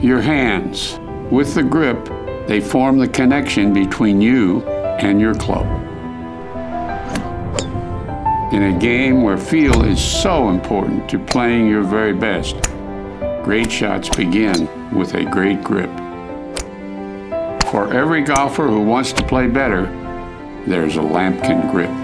Your hands. With the grip, they form the connection between you and your club. In a game where feel is so important to playing your very best, great shots begin with a great grip. For every golfer who wants to play better, there's a Lamkin grip.